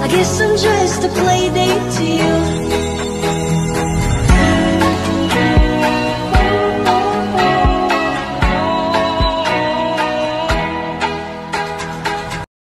I guess I'm just a play date to you.